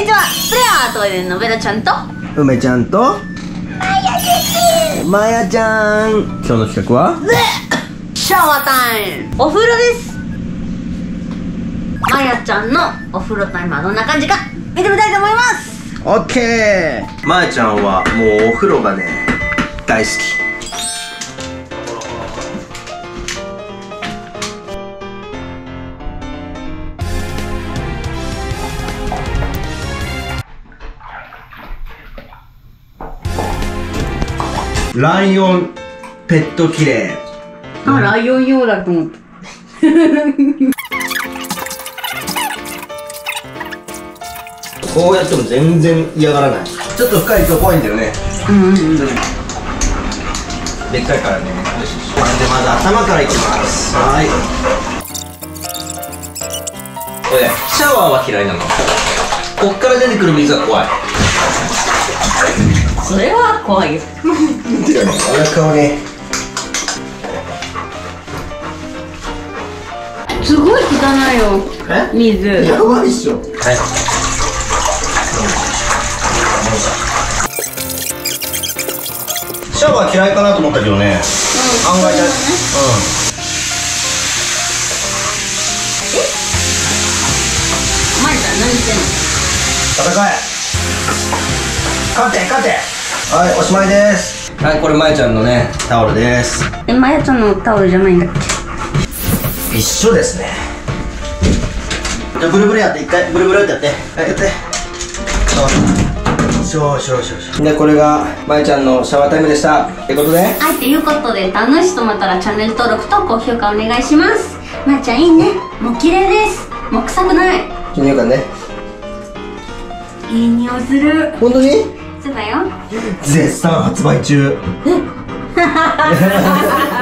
にちは。プレアートイレのベラちゃんと梅ちゃんとまやちゃん。今日の企画はシャワータイム、お風呂です。まやちゃんのお風呂タイムはどんな感じか見てみたいと思います。 オッケー。まやちゃんはもうお風呂がね大好き。ライオンペットキレイ。 あ、ライオン用だと思った。 こうやっても全然嫌がらない。ちょっと深いと怖いんだよね。でっかいからね。よし、これでまず頭からいきます。はい。これシャワーは嫌いなの。こっから出てくる水は怖い。 それは怖いよ。 お腹をね。 すごい汚いよ。水。 やばいっしょ。はい。シャワー嫌いかなと思ったけどね。案外だ。 まいちゃん何してんの？ 戦え。勝て勝て。はい、おしまいです。はい、これまやちゃんのねタオルです。 まやちゃんのタオルじゃないんだっけ？一緒ですね。じゃあブルブルやって、一回ブルブルってやって。はい、やって。そうで、これがまやちゃんのシャワータイムでしたってことで、 はい、ということで楽しいと思ったらチャンネル登録と高評価お願いします。まやちゃんいいね。もう綺麗です。もう臭くない。 金魚感ね。 いい匂いする。 本当に？ そうだよ。 絶賛発売中。